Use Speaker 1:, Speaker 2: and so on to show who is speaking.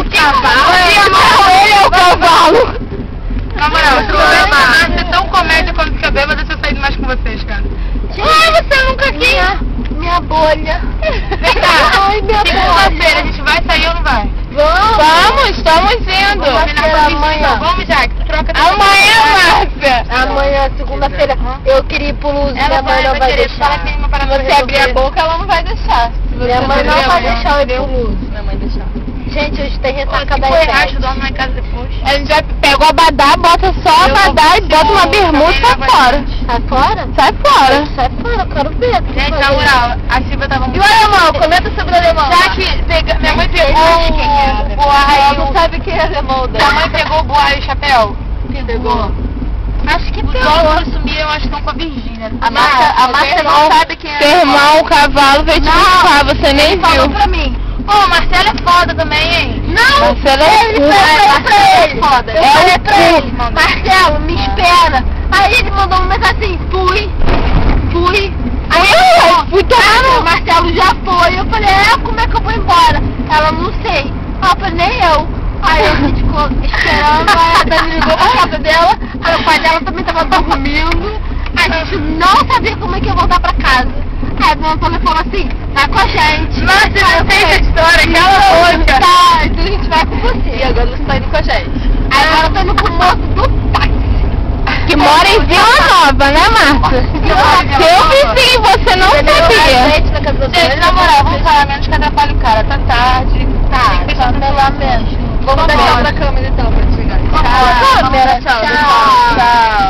Speaker 1: cavalo. Ele é o cavalo.
Speaker 2: Na moral, você é tão comédia quando fica bêbada, eu sair mais com vocês, cara.
Speaker 1: Você nunca quis. Minha bolha.
Speaker 2: Vem cá.
Speaker 1: Ai, minha bolha.
Speaker 2: Segunda-feira, a gente vai sair ou não vai?
Speaker 1: Vamos, estamos indo. Amanhã.
Speaker 2: Vamos, Jack. Troca de
Speaker 1: Amanhã, Márcia. Amanhã, segunda-feira, eu queria ir pro Luz. Minha mãe não vai deixar.
Speaker 2: Se você abrir a boca, ela não vai deixar.
Speaker 1: Minha mãe não vai deixar eu ir pro Luz. Minha mãe deixar. Gente, hoje tem ressaca da
Speaker 2: Errado, dorme lá em casa depois.
Speaker 1: A gente já pega o abadá, bota só o abadá e bota uma bermuda e sai fora. Sai fora? Sai fora. Sai fora, eu quero ver.
Speaker 2: Gente, na moral, a Silvia tava muito...
Speaker 1: E o alemão? Comenta sobre o alemão.
Speaker 2: Já que minha mãe pegou o boar
Speaker 1: Ela não sabe quem é alemão.
Speaker 2: Minha mãe pegou o boar e o chapéu.
Speaker 1: Pegou.
Speaker 2: Acho que pegou. Os outros sumiram, acho que estão com a Virgínia.
Speaker 1: A Márcia não sabe quem é alemão. Seu irmão, o cavalo veio te buscar, você nem viu.
Speaker 2: Falou pra mim. Ô, Marcelo é foda também, hein?
Speaker 1: Não! Marcelo é foda. Eu falei pra ele, Marcelo, me espera. Aí ele mandou uma mensagem assim, fui. Aí eu fui tomar. Marcelo já foi. Eu falei, como é que eu vou embora? Ela, não sei. Eu falei, nem eu. Aí a gente ficou esperando, aí a Dani ligou pra casa dela, aí o pai dela também tava dormindo. A gente não sabia como é que ia voltar pra casa. Aí a dona Antônia falou assim, vai com a gente.
Speaker 2: Nossa, eu não sei essa história, aquela outra.
Speaker 1: Tá, então a gente vai com você. E agora você tá indo com a gente. Aí agora eu tô indo com o moço do táxi. Que mora em Vila Nova, né, Márcia? Eu vi sim, você não sabia.
Speaker 2: Gente, na moral, vamos falar menos que atrapalha o cara. Tá tarde.
Speaker 1: Tá, pelo menos.
Speaker 2: Vamos deixar outra câmera então pra te ligar.
Speaker 1: Tchau.
Speaker 2: Tchau.